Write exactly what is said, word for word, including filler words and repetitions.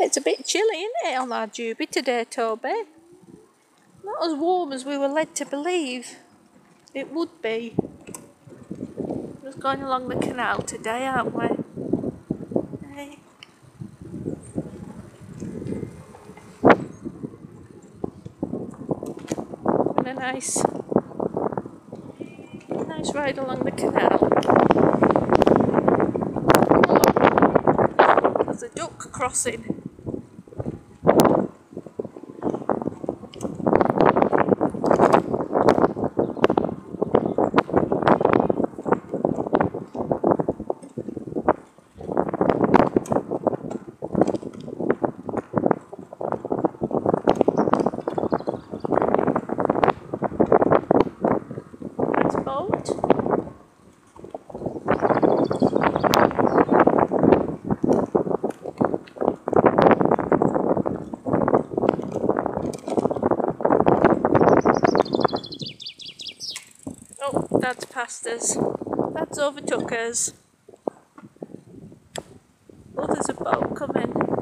It's a bit chilly, isn't it, on our Juby today, Toby? Not as warm as we were led to believe it would be. We're just going along the canal today, aren't we? Hey. And a nice, nice ride along the canal. Oh, there's a duck crossing. Boat. Oh, Dad's passed us. Dad's overtook us. Oh, there's a boat coming.